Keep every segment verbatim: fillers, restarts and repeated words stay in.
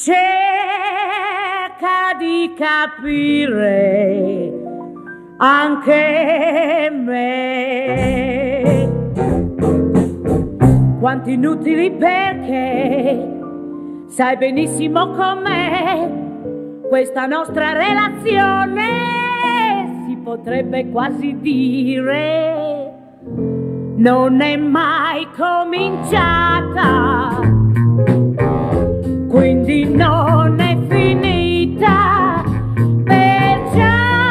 cerca di capire anche me. Quanti inutili perché sai benissimo com'è questa nostra relazione, si potrebbe quasi dire non è mai cominciata, quindi non è finita, perciò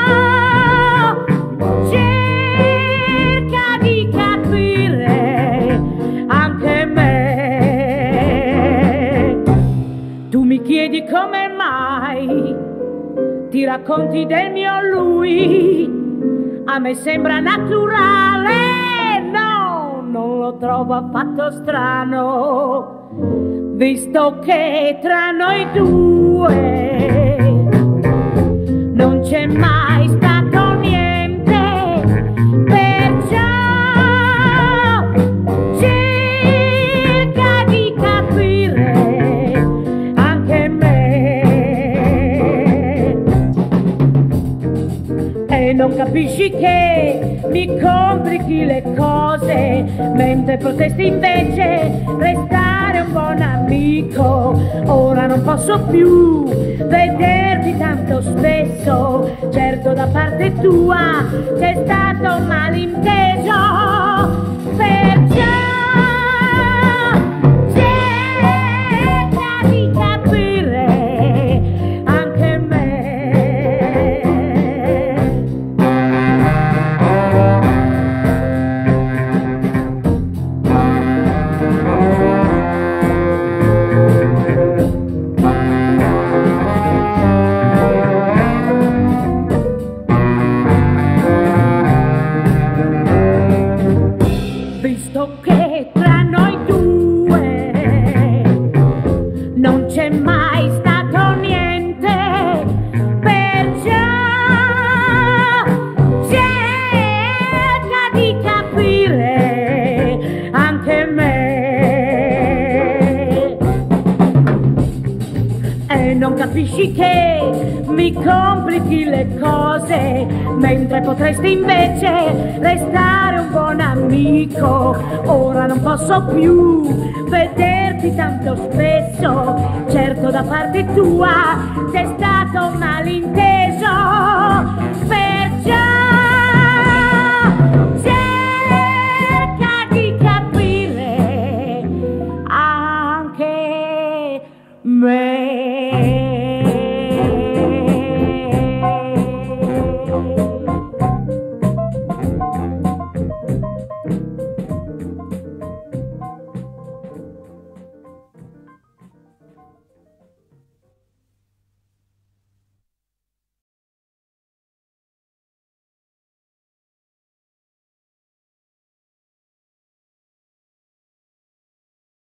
cerca di capire anche me. Tu mi chiedi come mai ti racconti del mio lui, a me sembra naturale, no, non lo trovo affatto strano, visto che tra noi due non c'è mai stato niente, perciò cerca di capire anche me. E non capisci che mi complichi le cose, mentre potresti invece restare un buon amico. Ora non posso più vederti tanto spesso, certo da parte tua c'è stato un malinteso, perciò cerca di capire anche me. Visto che tra noi due non c'è mai stato niente, perciò cerca di capire anche me. E non capisci che mi complichi le cose, mentre potresti invece restare un buon amico. Ora non posso più vederti tanto spesso, certo da parte tua c'è stato un malinteso.